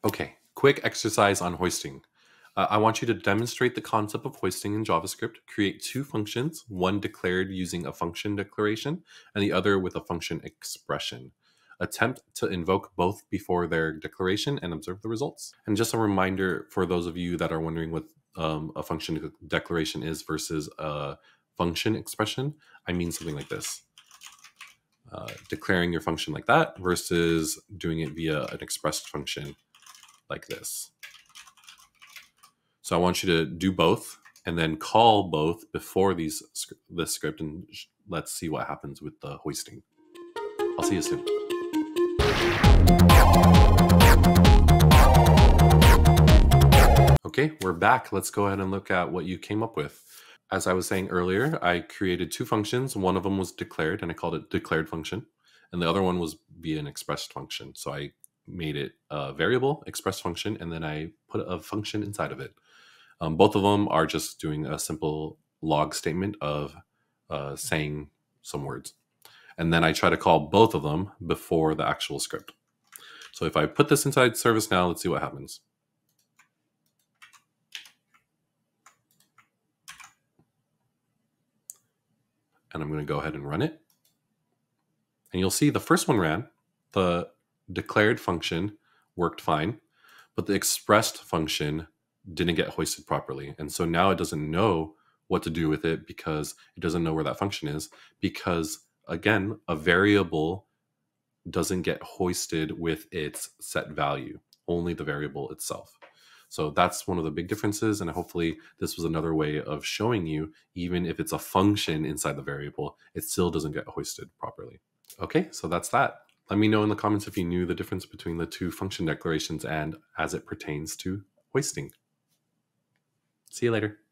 Okay, quick exercise on hoisting. I want you to demonstrate the concept of hoisting in JavaScript. Create two functions, one declared using a function declaration and the other with a function expression. Attempt to invoke both before their declaration and observe the results. And just a reminder for those of you that are wondering what a function declaration is versus a function expression, I mean something like this. Declaring your function like that versus doing it via an expressed function like this. So I want you to do both and then call both before this script, and let's see what happens with the hoisting. I'll see you soon. Okay, we're back. Let's go ahead and look at what you came up with. As I was saying earlier, I created two functions. One of them was declared, and I called it declared function. And the other one was via an expressed function. So I made it a variable expressed function, and then I put a function inside of it. Both of them are just doing a simple log statement of saying some words. And then I try to call both of them before the actual script. So if I put this inside ServiceNow, let's see what happens. And I'm going to go ahead and run it. And you'll see the first one ran. The declared function worked fine, but the expressed function didn't get hoisted properly. And so now it doesn't know what to do with it because it doesn't know where that function is, because again, a variable doesn't get hoisted with its set value, only the variable itself. So that's one of the big differences. And hopefully this was another way of showing you, even if it's a function inside the variable, it still doesn't get hoisted properly. Okay, so that's that. Let me know in the comments if you knew the difference between the two function declarations and as it pertains to hoisting. See you later.